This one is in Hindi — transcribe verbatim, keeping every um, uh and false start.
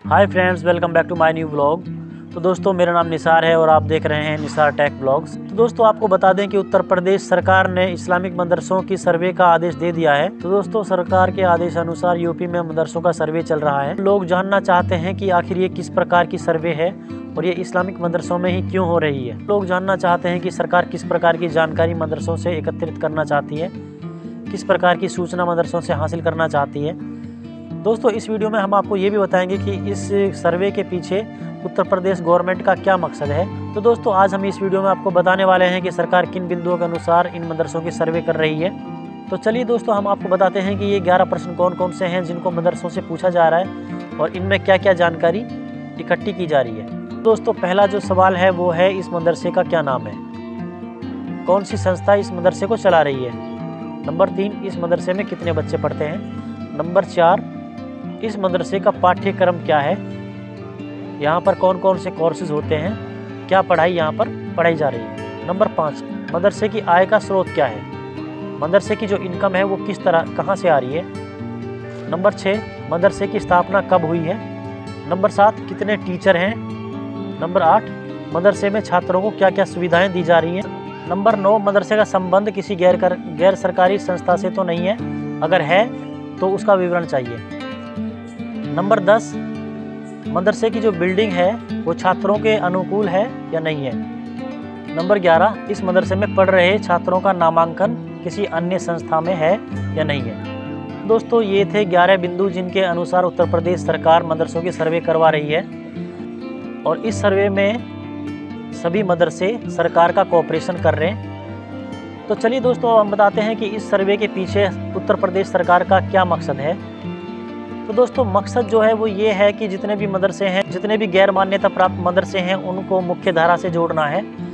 Hi friends, welcome back to my new blog. तो दोस्तों, मेरा नाम निसार है और आप देख रहे हैं निसार टेक ब्लॉग्स। तो दोस्तों, आपको बता दें कि उत्तर प्रदेश सरकार ने इस्लामिक मदरसों की सर्वे का आदेश दे दिया है। तो दोस्तों, सरकार के आदेश अनुसार यूपी में मदरसों का सर्वे चल रहा है। लोग जानना चाहते हैं कि आखिर ये किस प्रकार की सर्वे है और ये इस्लामिक मदरसों में ही क्यों हो रही है। लोग जानना चाहते हैं कि सरकार किस प्रकार की जानकारी मदरसों से एकत्रित करना चाहती है, किस प्रकार की सूचना मदरसों से हासिल करना चाहती है। दोस्तों, इस वीडियो में हम आपको ये भी बताएंगे कि इस सर्वे के पीछे उत्तर प्रदेश गवर्नमेंट का क्या मकसद है। तो दोस्तों, आज हम इस वीडियो में आपको बताने वाले हैं कि सरकार किन बिंदुओं के अनुसार इन मदरसों की सर्वे कर रही है। तो चलिए दोस्तों, हम आपको बताते हैं कि ये ग्यारह प्रश्न कौन कौन से हैं जिनको मदरसों से पूछा जा रहा है और इनमें क्या क्या जानकारी इकट्ठी की जा रही है। दोस्तों, पहला जो सवाल है वो है, इस मदरसे का क्या नाम है, कौन सी संस्था इस मदरसे को चला रही है। नंबर तीन, इस मदरसे में कितने बच्चे पढ़ते हैं। नंबर चार, इस मदरसे का पाठ्यक्रम क्या है, यहाँ पर कौन कौन से कोर्सेज होते हैं, क्या पढ़ाई यहाँ पर पढ़ाई जा रही है। नंबर पाँच, मदरसे की आय का स्रोत क्या है, मदरसे की जो इनकम है वो किस तरह कहाँ से आ रही है। नंबर छः, मदरसे की स्थापना कब हुई है। नंबर सात, कितने टीचर हैं। नंबर आठ, मदरसे में छात्रों को क्या क्या सुविधाएँ दी जा रही हैं। नंबर नौ, मदरसे का संबंध किसी गैर कर गैर सरकारी संस्था से तो नहीं है, अगर है तो उसका विवरण चाहिए। नंबर दस, मदरसे की जो बिल्डिंग है वो छात्रों के अनुकूल है या नहीं है। नंबर ग्यारह, इस मदरसे में पढ़ रहे छात्रों का नामांकन किसी अन्य संस्था में है या नहीं है। दोस्तों, ये थे ग्यारह बिंदु जिनके अनुसार उत्तर प्रदेश सरकार मदरसों की सर्वे करवा रही है और इस सर्वे में सभी मदरसे सरकार का कोऑपरेशन कर रहे हैं। तो चलिए दोस्तों, हम बताते हैं कि इस सर्वे के पीछे उत्तर प्रदेश सरकार का क्या मकसद है। तो दोस्तों, मकसद जो है वो ये है कि जितने भी मदरसे हैं, जितने भी गैर मान्यता प्राप्त मदरसे हैं, उनको मुख्य धारा से जोड़ना है